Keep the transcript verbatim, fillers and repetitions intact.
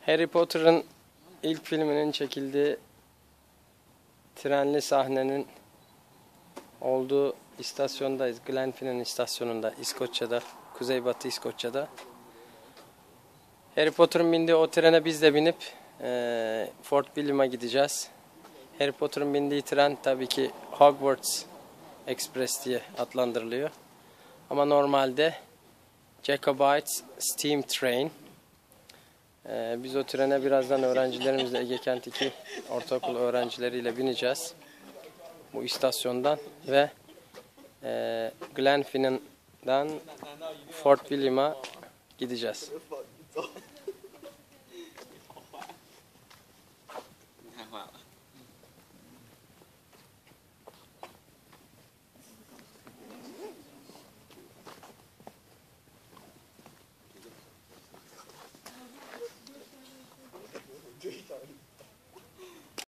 Harry Potter'ın ilk filminin çekildiği trenli sahnenin olduğu istasyondayız. Glenfinnan istasyonunda, İskoçya'da, Kuzeybatı İskoçya'da. Harry Potter'ın bindiği o trene biz de binip e, Fort William'a gideceğiz. Harry Potter'ın bindiği tren tabii ki Hogwarts Express diye adlandırılıyor. Ama normalde Jacobites Steam Train. Ee, biz o trene birazdan öğrencilerimizle Ege Kent iki ortaokul öğrencileriyle bineceğiz. Bu istasyondan ve e, Glenfinnan'dan Fort William'a gideceğiz.